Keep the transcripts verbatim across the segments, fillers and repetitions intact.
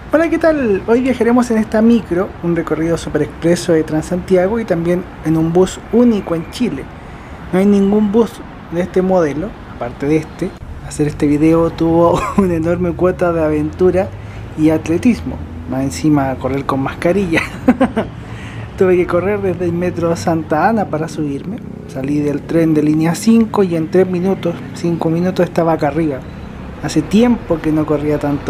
Hola, ¿qué tal? Hoy viajaremos en esta micro, un recorrido super expreso de Transantiago y también en un bus único en Chile. No hay ningún bus de este modelo, aparte de este. Hacer este video tuvo una enorme cuota de aventura y atletismo, más encima correr con mascarilla. Tuve que correr desde el metro Santa Ana para subirme. Salí del tren de línea cinco y en tres minutos, cinco minutos estaba acá arriba. Hace tiempo que no corría tanto.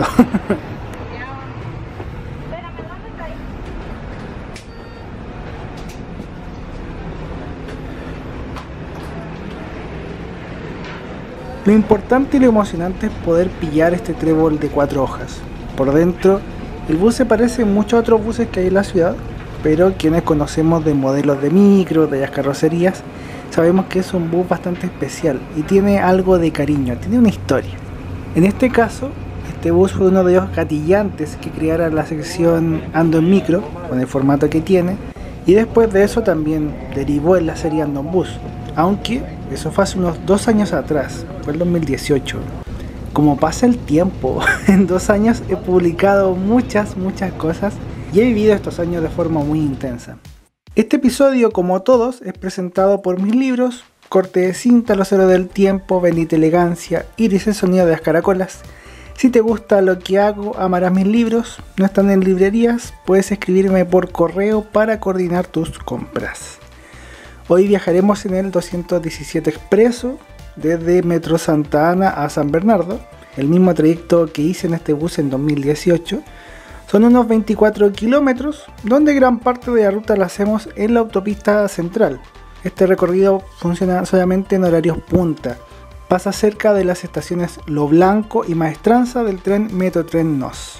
Lo importante y lo emocionante es poder pillar este trébol de cuatro hojas. Por dentro, el bus se parece mucho a otros buses que hay en la ciudad, pero quienes conocemos de modelos de micro, de las carrocerías, sabemos que es un bus bastante especial y tiene algo de cariño, tiene una historia. En este caso, este bus fue uno de los gatillantes que creara la sección Ando en Micro, con el formato que tiene, y después de eso también derivó en la serie Ando en Bus, aunque eso fue hace unos dos años atrás, fue el dos mil dieciocho. Como pasa el tiempo, en dos años he publicado muchas, muchas cosas y he vivido estos años de forma muy intensa. Este episodio, como todos, es presentado por mis libros: Corte de cinta, Los héroes del tiempo, Bendita elegancia, Iris, el sonido de las caracolas. Si te gusta lo que hago, amarás mis libros. No están en librerías, puedes escribirme por correo para coordinar tus compras. Hoy viajaremos en el doscientos diecisiete Expreso desde Metro Santa Ana a San Bernardo, el mismo trayecto que hice en este bus en dos mil dieciocho. Son unos veinticuatro kilómetros, donde gran parte de la ruta la hacemos en la autopista central. Este recorrido funciona solamente en horarios punta. Pasa cerca de las estaciones Lo Blanco y Maestranza del tren Metrotren Nos.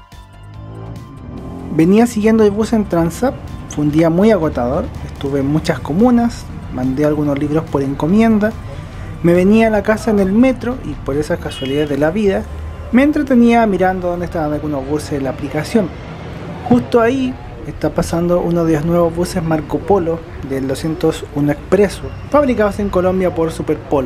Venía siguiendo el bus en Transap. Fue un día muy agotador, estuve en muchas comunas, mandé algunos libros por encomienda, me venía a la casa en el metro y por esas casualidades de la vida, me entretenía mirando dónde estaban algunos buses en la aplicación. Justo ahí está pasando uno de los nuevos buses Marco Polo del doscientos uno Expreso, fabricados en Colombia por Superpolo.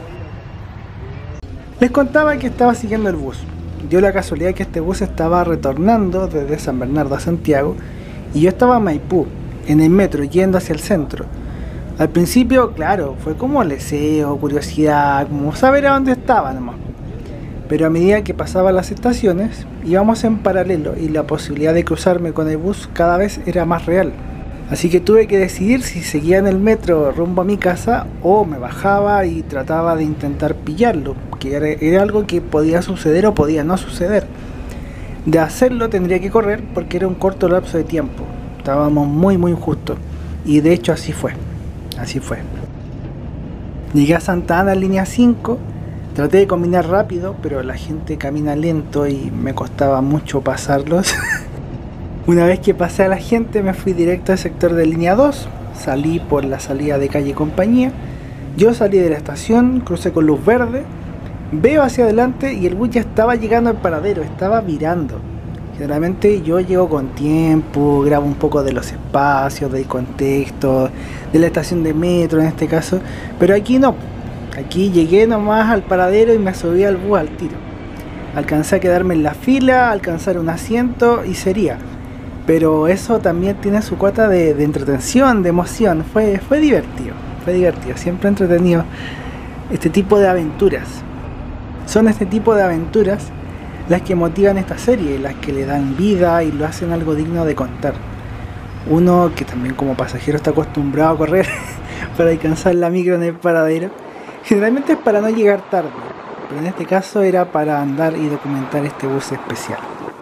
Les contaba que estaba siguiendo el bus. Dio la casualidad que este bus estaba retornando desde San Bernardo a Santiago, y yo estaba en Maipú, en el metro, yendo hacia el centro. Al principio, claro, fue como leseo, curiosidad, como saber a dónde estaba nomás. Pero a medida que pasaba las estaciones, íbamos en paralelo y la posibilidad de cruzarme con el bus cada vez era más real. Así que tuve que decidir si seguía en el metro rumbo a mi casa o me bajaba y trataba de intentar pillarlo, que era, era algo que podía suceder o podía no suceder. De hacerlo tendría que correr porque era un corto lapso de tiempo. Estábamos muy muy justos. Y de hecho así fue. Así fue. Llegué a Santa Ana en línea cinco. Traté de caminar rápido, pero la gente camina lento y me costaba mucho pasarlos. Una vez que pasé a la gente me fui directo al sector de línea dos. Salí por la salida de calle Compañía. Yo salí de la estación, crucé con luz verde. Veo hacia adelante y el bus ya estaba llegando al paradero, estaba virando. Generalmente yo llego con tiempo, grabo un poco de los espacios, del contexto, de la estación de metro en este caso, pero aquí no. Aquí llegué nomás al paradero y me subí al bus al tiro. Alcancé a quedarme en la fila, alcanzar un asiento y sería. Pero eso también tiene su cuota de, de entretención, de emoción. Fue, fue divertido, fue divertido, siempre entretenido este tipo de aventuras. Son este tipo de aventuras las que motivan esta serie, las que le dan vida y lo hacen algo digno de contar. Uno que también como pasajero está acostumbrado a correr para alcanzar la micro en el paradero, generalmente es para no llegar tarde, pero en este caso era para andar y documentar este bus especial.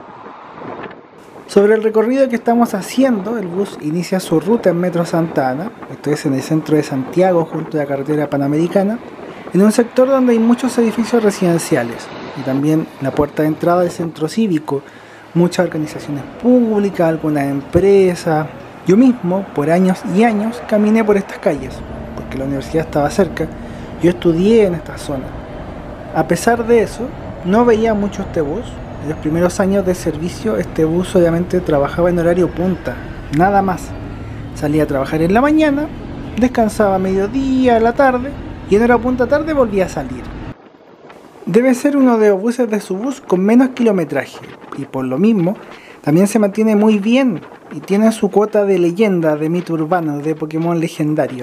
Sobre el recorrido que estamos haciendo, el bus inicia su ruta en Metro Santa Ana, esto es en el centro de Santiago junto a la carretera Panamericana, en un sector donde hay muchos edificios residenciales y también la puerta de entrada del centro cívico, muchas organizaciones públicas, algunas empresas. Yo mismo, por años y años, caminé por estas calles, porque la universidad estaba cerca, yo estudié en esta zona. A pesar de eso, no veía mucho este bus. En los primeros años de servicio, este bus obviamente trabajaba en horario punta, nada más. Salía a trabajar en la mañana, descansaba a mediodía, a la tarde, y en hora punta tarde volvía a salir. Debe ser uno de los buses de Subús con menos kilometraje y por lo mismo también se mantiene muy bien y tiene su cuota de leyenda, de mito urbano, de Pokémon legendario.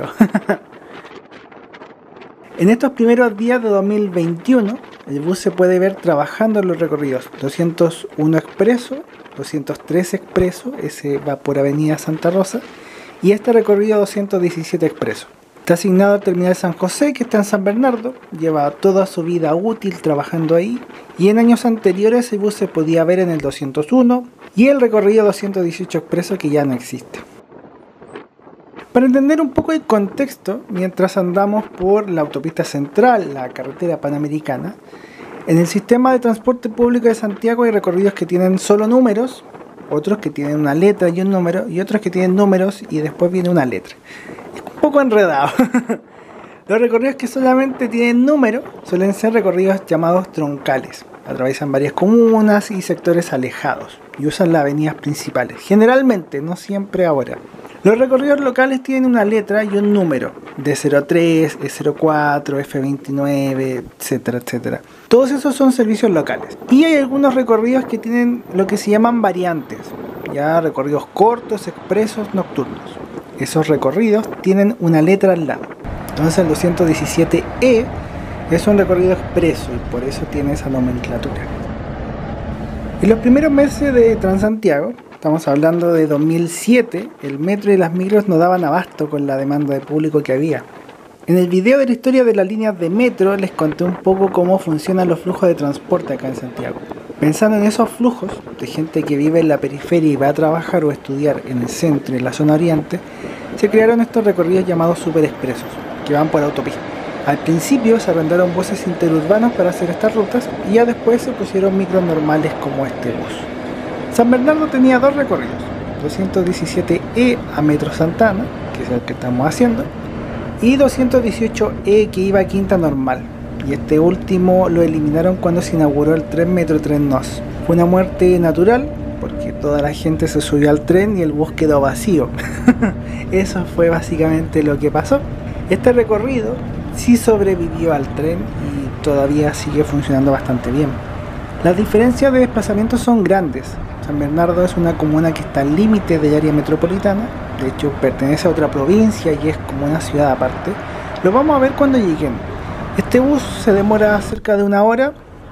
En estos primeros días de dos mil veintiuno, el bus se puede ver trabajando en los recorridos doscientos uno Expreso, doscientos tres Expreso, ese va por Avenida Santa Rosa, y este recorrido doscientos diecisiete Expreso. Está asignado al terminal San José, que está en San Bernardo, lleva toda su vida útil trabajando ahí, y en años anteriores el bus se podía ver en el doscientos uno y el recorrido doscientos dieciocho Expreso, que ya no existe. Para entender un poco el contexto, mientras andamos por la autopista central, la carretera panamericana, en el sistema de transporte público de Santiago hay recorridos que tienen solo números, otros que tienen una letra y un número, y otros que tienen números y después viene una letra. Es un poco enredado. Los recorridos que solamente tienen número suelen ser recorridos llamados troncales. Atraviesan varias comunas y sectores alejados y usan las avenidas principales. Generalmente, no siempre ahora. Los recorridos locales tienen una letra y un número, D cero tres, E cero cuatro, F veintinueve, etcétera, etcétera. Todos esos son servicios locales. Y hay algunos recorridos que tienen lo que se llaman variantes, ya recorridos cortos, expresos, nocturnos. Esos recorridos tienen una letra al lado. Entonces el doscientos diecisiete E es un recorrido expreso y por eso tiene esa nomenclatura. En los primeros meses de Transantiago, estamos hablando de dos mil siete, el metro y las micros no daban abasto con la demanda de público que había. En el video de la historia de las líneas de metro les conté un poco cómo funcionan los flujos de transporte acá en Santiago. Pensando en esos flujos de gente que vive en la periferia y va a trabajar o estudiar en el centro y en la zona oriente, se crearon estos recorridos llamados superexpresos, que van por autopista. Al principio se arrendaron buses interurbanos para hacer estas rutas y ya después se pusieron micros normales como este bus. San Bernardo tenía dos recorridos, doscientos diecisiete E a Metro Santana, que es el que estamos haciendo, y doscientos dieciocho E que iba a Quinta Normal, y este último lo eliminaron cuando se inauguró el tren Metro Tren Nos. Fue una muerte natural porque toda la gente se subió al tren y el bus quedó vacío. Eso fue básicamente lo que pasó. Este recorrido sí sobrevivió al tren y todavía sigue funcionando bastante bien. Las diferencias de desplazamiento son grandes. San Bernardo es una comuna que está al límite del área metropolitana, de hecho pertenece a otra provincia y es como una ciudad aparte. Lo vamos a ver cuando lleguemos. Este bus se demora cerca de una hora,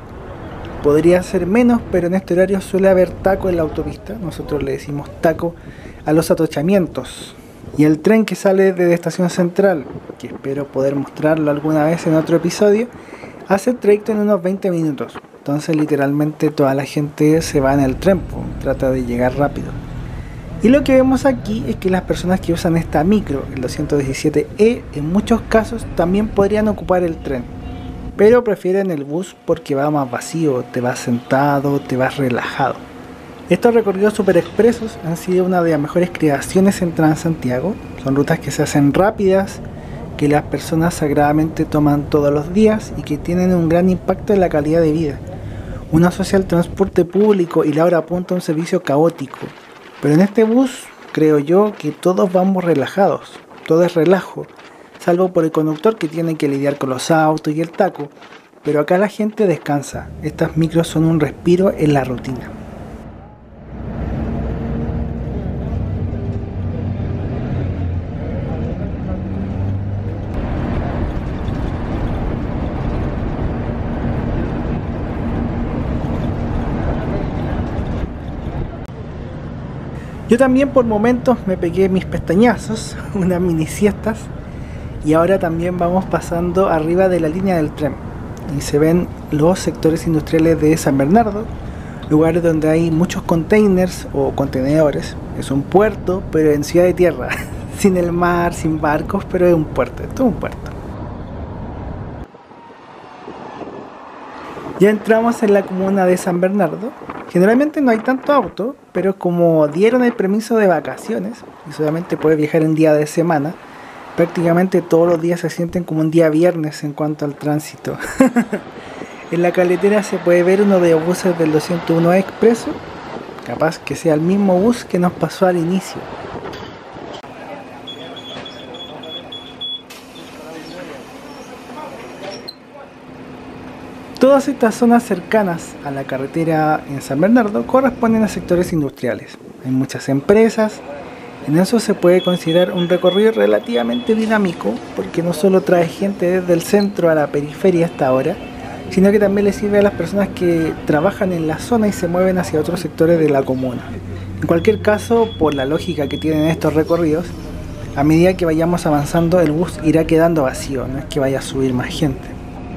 podría ser menos, pero en este horario suele haber taco en la autopista. Nosotros le decimos taco a los atochamientos. Y el tren que sale de Estación Central, que espero poder mostrarlo alguna vez en otro episodio, hace el trayecto en unos veinte minutos. Entonces literalmente toda la gente se va en el tren, trata de llegar rápido. Y lo que vemos aquí es que las personas que usan esta micro, el doscientos diecisiete E, en muchos casos también podrían ocupar el tren, pero prefieren el bus porque va más vacío, te vas sentado, te vas relajado. Estos recorridos super expresos han sido una de las mejores creaciones en Transantiago. Son rutas que se hacen rápidas, que las personas sagradamente toman todos los días y que tienen un gran impacto en la calidad de vida. Uno asocia el transporte público y la hora punta a un servicio caótico, pero en este bus creo yo que todos vamos relajados, todo es relajo, salvo por el conductor que tiene que lidiar con los autos y el taco, pero acá la gente descansa. Estas micros son un respiro en la rutina. Yo también por momentos me pegué mis pestañazos, unas mini siestas, y ahora también vamos pasando arriba de la línea del tren y se ven los sectores industriales de San Bernardo, lugares donde hay muchos containers o contenedores. Es un puerto, pero en ciudad de tierra, sin el mar, sin barcos, pero es un puerto, esto es un puerto. Ya entramos en la comuna de San Bernardo. Generalmente no hay tanto auto, pero como dieron el permiso de vacaciones y solamente puedes viajar en día de semana, prácticamente todos los días se sienten como un día viernes en cuanto al tránsito. En la carretera se puede ver uno de los buses del doscientos uno Expreso, capaz que sea el mismo bus que nos pasó al inicio. todas estas zonas cercanas a la carretera en San Bernardo corresponden a sectores industriales. Hay muchas empresas. En eso se puede considerar un recorrido relativamente dinámico, porque no solo trae gente desde el centro a la periferia hasta ahora, sino que también le sirve a las personas que trabajan en la zona y se mueven hacia otros sectores de la comuna. En cualquier caso, por la lógica que tienen estos recorridos, a medida que vayamos avanzando el bus irá quedando vacío, no es que vaya a subir más gente.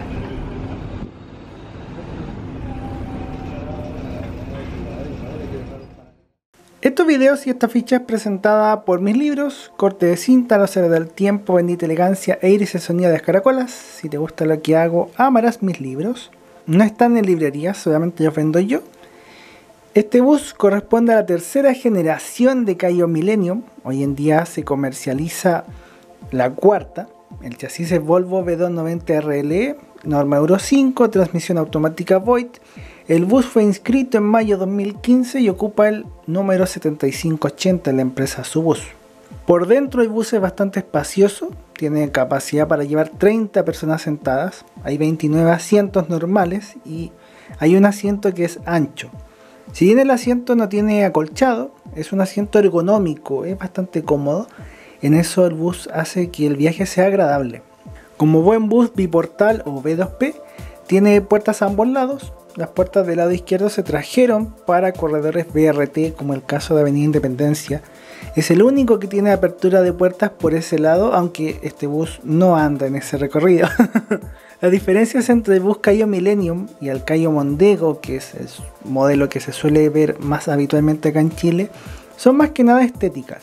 Estos videos y esta ficha es presentada por Mis Libros, Corte de Cinta, Los Héroes del Tiempo, Bendita Elegancia e Iris el Sonido de las Caracolas. Si te gusta lo que hago, amarás mis libros. No están en librerías, solamente los vendo yo. Este bus corresponde a la tercera generación de Cayo Millennium. Hoy en día se comercializa la cuarta. El chasis es Volvo V doscientos noventa R L E, norma Euro cinco, transmisión automática Voith. El bus fue inscrito en mayo de dos mil quince y ocupa el número setenta y cinco ochenta en la empresa Subus. Por dentro el bus es bastante espacioso, tiene capacidad para llevar treinta personas sentadas. Hay veintinueve asientos normales y hay un asiento que es ancho. Si bien el asiento no tiene acolchado, es un asiento ergonómico, es bastante cómodo. En eso el bus hace que el viaje sea agradable. Como buen bus biportal o B dos P, tiene puertas a ambos lados. Las puertas del lado izquierdo se trajeron para corredores B R T, como el caso de Avenida Independencia. Es el único que tiene apertura de puertas por ese lado, aunque este bus no anda en ese recorrido. Las diferencias entre el bus Cayo Millennium y el Cayo Mondego, que es el modelo que se suele ver más habitualmente acá en Chile, son más que nada estéticas.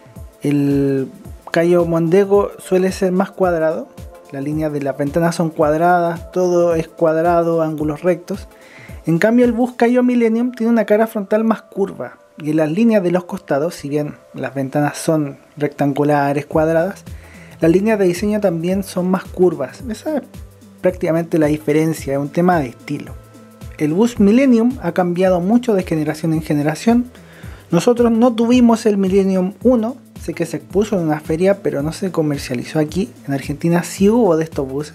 El Cayo Mondego suele ser más cuadrado. Las líneas de las ventanas son cuadradas, todo es cuadrado, ángulos rectos. En cambio el bus Cayo Millennium tiene una cara frontal más curva y en las líneas de los costados, si bien las ventanas son rectangulares, cuadradas, las líneas de diseño también son más curvas. Esa es prácticamente la diferencia, es un tema de estilo. El bus Millennium ha cambiado mucho de generación en generación. Nosotros no tuvimos el Millennium uno, sé que se expuso en una feria, pero no se comercializó aquí. En Argentina sí hubo de estos buses.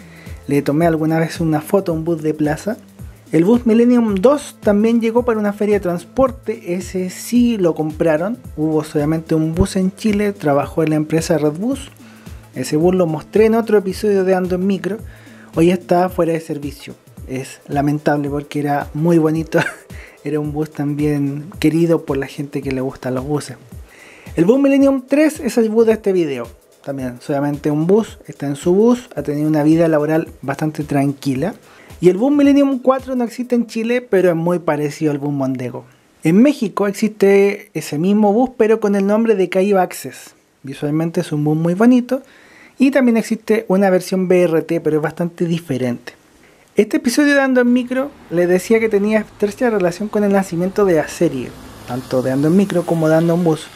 Le tomé alguna vez una foto a un bus de plaza. El bus Millennium dos también llegó para una feria de transporte. Ese sí lo compraron. Hubo solamente un bus en Chile, trabajó en la empresa Redbus. Ese bus lo mostré en otro episodio de Ando en Micro. Hoy está fuera de servicio. Es lamentable porque era muy bonito. Era un bus también querido por la gente que le gustan los buses. El bus Millennium tres es el bus de este video. También solamente un bus, está en su bus, ha tenido una vida laboral bastante tranquila. Y el bus Millennium cuatro no existe en Chile, pero es muy parecido al bus Mondego. En México existe ese mismo bus, pero con el nombre de Cayo Access. Visualmente es un bus muy bonito. Y también existe una versión B R T, pero es bastante diferente. Este episodio de Ando en Micro les decía que tenía estrecha relación con el nacimiento de la serie, tanto de Ando en Micro como de Ando en Bus.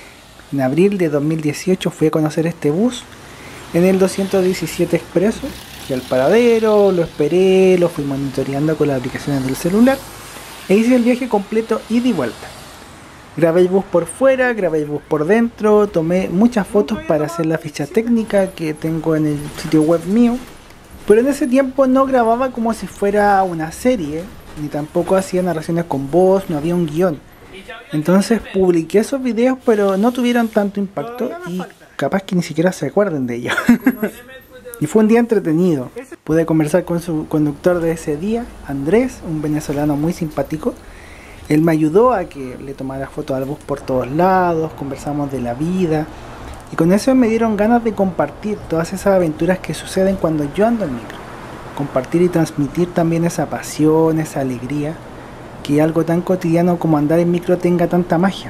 En abril de dos mil dieciocho fui a conocer este bus en el doscientos diecisiete Expreso. Fui al paradero, lo esperé, lo fui monitoreando con las aplicaciones del celular e hice el viaje completo ida y vuelta. Grabé el bus por fuera, grabé el bus por dentro, tomé muchas fotos para hacer la ficha técnica que tengo en el sitio web mío. Pero en ese tiempo no grababa como si fuera una serie, ni tampoco hacía narraciones con voz, no había un guión. Entonces publiqué esos videos, pero no tuvieron tanto impacto y capaz que ni siquiera se acuerden de ellos. Y fue un día entretenido. Pude conversar con su conductor de ese día, Andrés, un venezolano muy simpático. Él me ayudó a que le tomara fotos al bus por todos lados, conversamos de la vida. Y con eso me dieron ganas de compartir todas esas aventuras que suceden cuando yo ando en micro. Compartir y transmitir también esa pasión, esa alegría. Que algo tan cotidiano como andar en micro tenga tanta magia.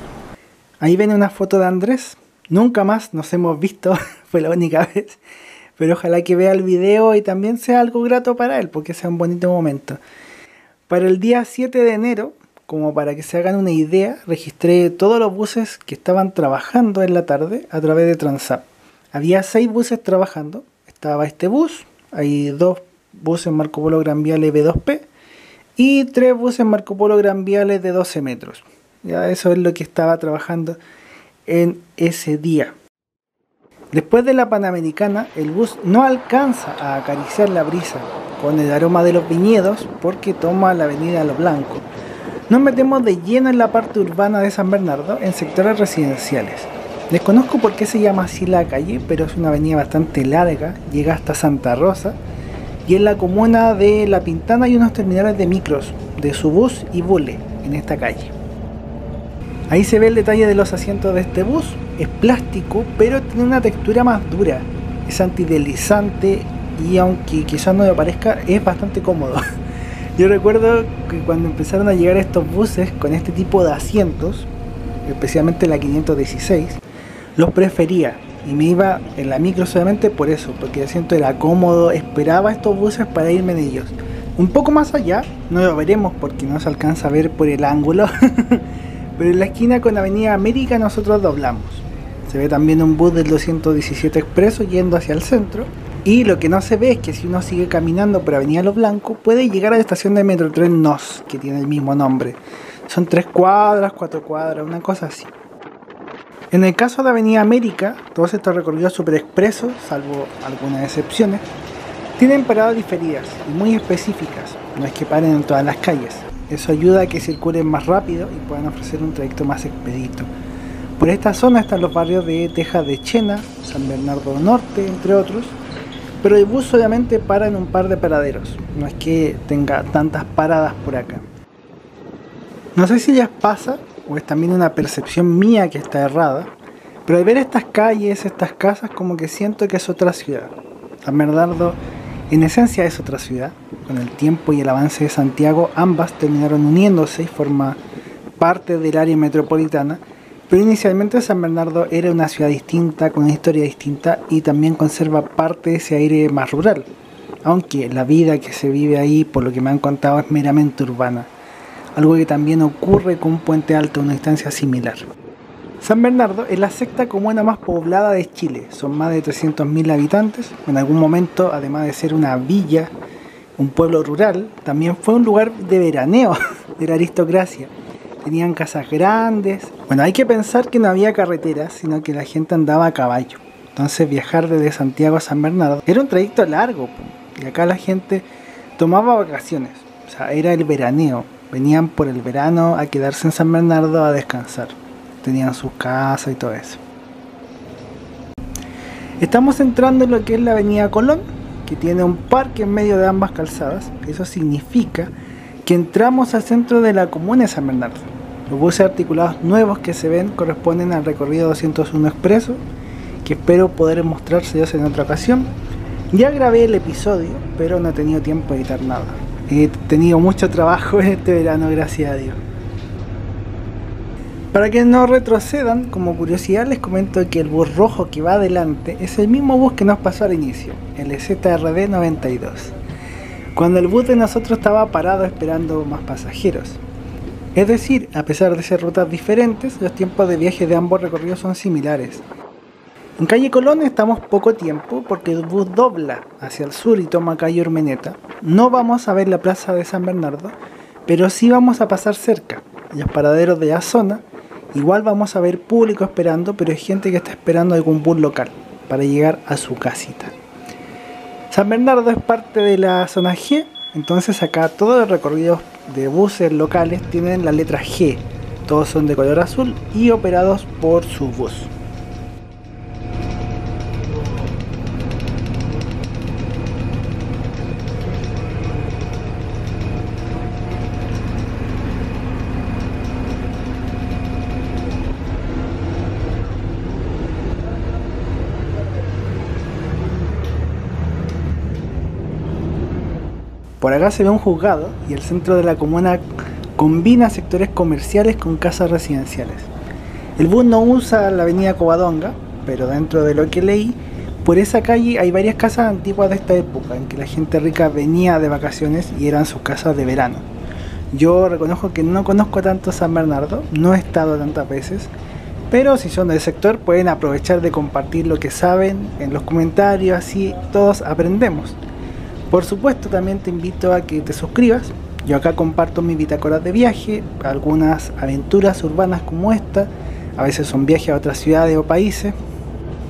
Ahí ven una foto de Andrés. Nunca más nos hemos visto, fue la única vez. Pero ojalá que vea el video y también sea algo grato para él, porque sea un bonito momento. Para el día siete de enero, como para que se hagan una idea, registré todos los buses que estaban trabajando en la tarde a través de Transap. Había seis buses trabajando. Estaba este bus, hay dos buses Marco Polo Gran Viale B dos P y tres buses Marco Polo Gran Viale de doce metros. Ya eso es lo que estaba trabajando en ese día. Después de la Panamericana, el bus no alcanza a acariciar la brisa con el aroma de los viñedos porque toma la avenida Lo Blanco. Nos metemos de lleno en la parte urbana de San Bernardo, en sectores residenciales. Desconozco por qué se llama así la calle, pero es una avenida bastante larga, llega hasta Santa Rosa, y en la comuna de La Pintana hay unos terminales de micros, de Subús y Bule, en esta calle. Ahí se ve el detalle de los asientos de este bus, es plástico, pero tiene una textura más dura, es antideslizante y aunque quizás no me parezca, es bastante cómodo. Yo recuerdo que cuando empezaron a llegar estos buses con este tipo de asientos, especialmente la quinientos dieciséis, los prefería y me iba en la micro solamente por eso, porque el asiento era cómodo, esperaba estos buses para irme en ellos. Un poco más allá, no lo veremos porque no se alcanza a ver por el ángulo, pero en la esquina con Avenida América nosotros doblamos. Se ve también un bus del doscientos diecisiete Expreso yendo hacia el centro. Y lo que no se ve es que si uno sigue caminando por Avenida Lo Blanco, puede llegar a la estación de Metrotren Nos, que tiene el mismo nombre. Son tres cuadras, cuatro cuadras, una cosa así. En el caso de Avenida América, todos estos recorridos super expresos, salvo algunas excepciones, tienen paradas diferidas y muy específicas, no es que paren en todas las calles. Eso ayuda a que circulen más rápido y puedan ofrecer un trayecto más expedito. Por esta zona están los barrios de Tejas de Chena, San Bernardo Norte, entre otros, pero el bus solamente para en un par de paraderos, no es que tenga tantas paradas por acá. No sé si les pasa o es también una percepción mía que está errada, pero al ver estas calles, estas casas, como que siento que es otra ciudad. San Bernardo en esencia es otra ciudad. Con el tiempo y el avance de Santiago, ambas terminaron uniéndose y forman parte del área metropolitana, pero inicialmente San Bernardo era una ciudad distinta, con una historia distinta y también conserva parte de ese aire más rural, aunque la vida que se vive ahí, por lo que me han contado, es meramente urbana, algo que también ocurre con Puente Alto, una instancia similar. San Bernardo es la sexta comuna más poblada de Chile, son más de trescientos mil habitantes. En algún momento, además de ser una villa, un pueblo rural, también fue un lugar de veraneo de la aristocracia. Tenían casas grandes. Bueno, hay que pensar que no había carreteras, sino que la gente andaba a caballo. Entonces viajar desde Santiago a San Bernardo era un trayecto largo, y acá la gente tomaba vacaciones, o sea, era el veraneo. Venían por el verano a quedarse en San Bernardo a descansar. Tenían sus casas y todo eso. Estamos entrando en lo que es la avenida Colón, que tiene un parque en medio de ambas calzadas. Eso significa que entramos al centro de la comuna de San Bernardo. Los buses articulados nuevos que se ven corresponden al recorrido doscientos uno Expreso, que espero poder mostrárselos en otra ocasión. Ya grabé el episodio, pero no he tenido tiempo de editar nada. He tenido mucho trabajo en este verano, gracias a Dios. Para que no retrocedan, como curiosidad les comento que el bus rojo que va adelante es el mismo bus que nos pasó al inicio, el Z R D noventa y dos. Cuando el bus de nosotros estaba parado esperando más pasajeros. Es decir, a pesar de ser rutas diferentes, los tiempos de viaje de ambos recorridos son similares. En calle Colón estamos poco tiempo porque el bus dobla hacia el sur y toma calle Urmeneta. No vamos a ver la plaza de San Bernardo, pero sí vamos a pasar cerca. En los paraderos de la zona, igual vamos a ver público esperando, pero hay gente que está esperando algún bus local para llegar a su casita. San Bernardo es parte de la zona G, entonces acá todos los recorridos de buses locales tienen la letra G. Todos son de color azul y operados por Subús. Por acá se ve un juzgado y el centro de la comuna combina sectores comerciales con casas residenciales. El bus no usa la avenida Covadonga, pero dentro de lo que leí, por esa calle hay varias casas antiguas de esta época en que la gente rica venía de vacaciones y eran sus casas de verano. Yo reconozco que no conozco tanto San Bernardo, no he estado tantas veces, pero si son del sector pueden aprovechar de compartir lo que saben en los comentarios, así todos aprendemos. Por supuesto, también te invito a que te suscribas. Yo acá comparto mis bitácoras de viaje, algunas aventuras urbanas como esta, a veces son viajes a otras ciudades o países.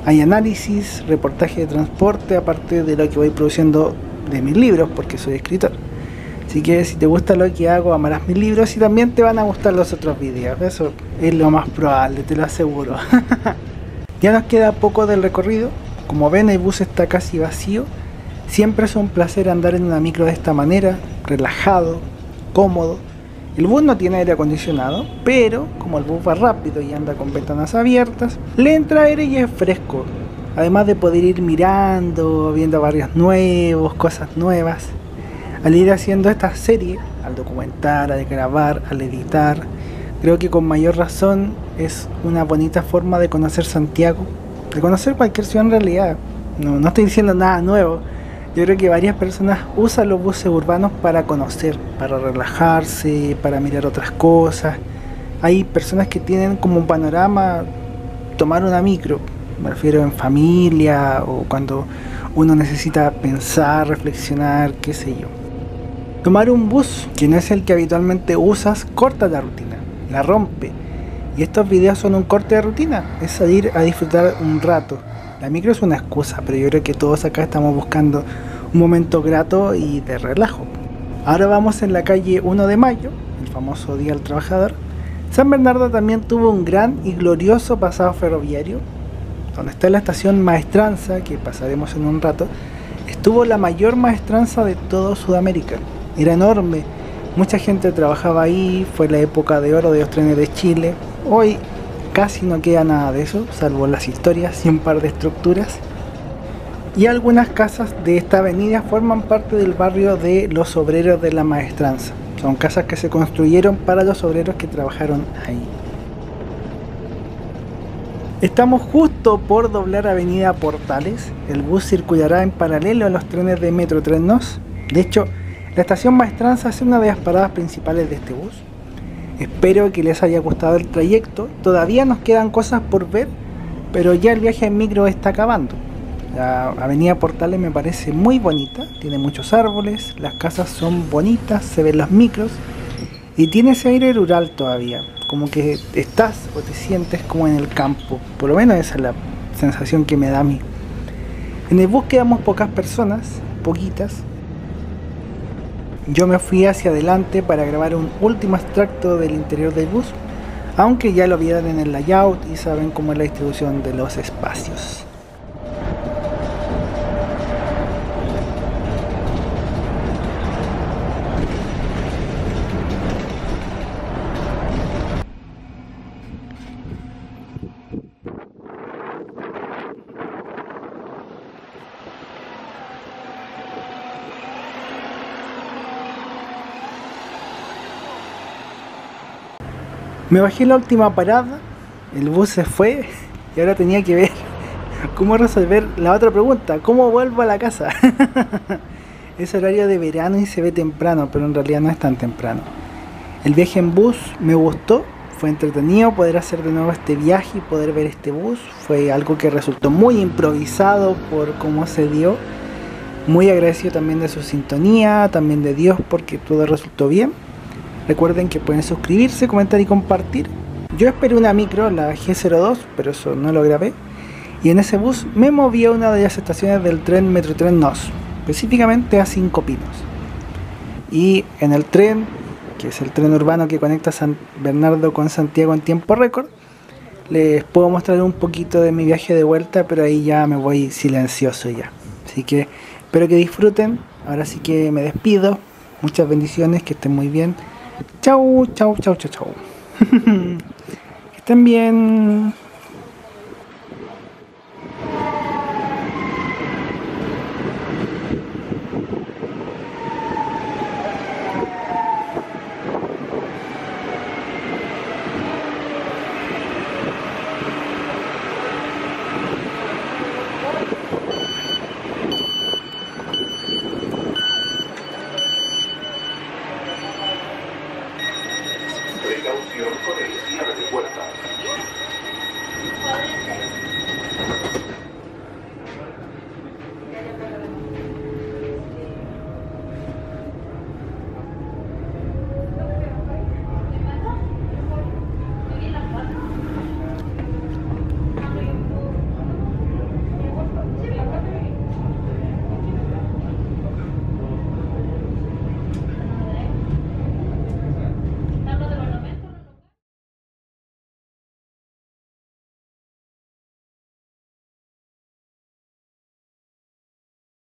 Hay análisis, reportaje de transporte, aparte de lo que voy produciendo de mis libros, porque soy escritor. Así que si te gusta lo que hago, amarás mis libros y también te van a gustar los otros videos. Eso es lo más probable, te lo aseguro. Ya nos queda poco del recorrido. Como ven, el bus está casi vacío. Siempre es un placer andar en una micro de esta manera, relajado, cómodo. El bus no tiene aire acondicionado, pero como el bus va rápido y anda con ventanas abiertas, le entra aire y es fresco. Además de poder ir mirando, viendo barrios nuevos, cosas nuevas. Al ir haciendo esta serie, al documentar, al grabar, al editar, creo que con mayor razón es una bonita forma de conocer Santiago, de conocer cualquier ciudad en realidad. No, no estoy diciendo nada nuevo. Yo creo que varias personas usan los buses urbanos para conocer, para relajarse, para mirar otras cosas. Hay personas que tienen como un panorama tomar una micro, me refiero en familia o cuando uno necesita pensar, reflexionar, qué sé yo. Tomar un bus que no es el que habitualmente usas corta la rutina, la rompe. Y estos videos son un corte de rutina, es salir a disfrutar un rato. La micro es una excusa, pero yo creo que todos acá estamos buscando un momento grato y de relajo. Ahora vamos en la calle uno de mayo, el famoso Día del Trabajador. San Bernardo también tuvo un gran y glorioso pasado ferroviario. Donde está la estación Maestranza, que pasaremos en un rato, estuvo la mayor maestranza de todo Sudamérica. Era enorme, mucha gente trabajaba ahí, fue la época de oro de los trenes de Chile. Hoy casi no queda nada de eso, salvo las historias y un par de estructuras. Y algunas casas de esta avenida forman parte del barrio de los obreros de la Maestranza. Son casas que se construyeron para los obreros que trabajaron ahí. Estamos justo por doblar avenida Portales. El bus circulará en paralelo a los trenes de Metro Tren Nos. De hecho, la estación Maestranza es una de las paradas principales de este bus. Espero que les haya gustado el trayecto. Todavía nos quedan cosas por ver, pero ya el viaje en micro está acabando. La avenida Portales me parece muy bonita, tiene muchos árboles, las casas son bonitas, se ven los micros y tiene ese aire rural todavía, como que estás o te sientes como en el campo. Por lo menos esa es la sensación que me da a mí. En el bus quedamos pocas personas, poquitas. Yo me fui hacia adelante para grabar un último extracto del interior del bus, aunque ya lo vieron en el layout y saben cómo es la distribución de los espacios. Me bajé en la última parada, el bus se fue y ahora tenía que ver cómo resolver la otra pregunta, ¿cómo vuelvo a la casa? Es horario de verano y se ve temprano, pero en realidad no es tan temprano. El viaje en bus me gustó, fue entretenido poder hacer de nuevo este viaje y poder ver este bus. Fue algo que resultó muy improvisado por cómo se dio. Muy agradecido también de su sintonía, también de Dios porque todo resultó bien. Recuerden que pueden suscribirse, comentar y compartir. Yo esperé una micro, la G cero dos, pero eso no lo grabé. Y en ese bus me moví a una de las estaciones del tren Metro Tren Nos, específicamente a Cinco Pinos. Y en el tren, que es el tren urbano que conecta San Bernardo con Santiago en tiempo récord, les puedo mostrar un poquito de mi viaje de vuelta, pero ahí ya me voy silencioso ya. Así que espero que disfruten. Ahora sí que me despido. Muchas bendiciones, que estén muy bien. Chau, chau, chau, chau, chau. Que estén bien. Precaución con el cierre de puertas.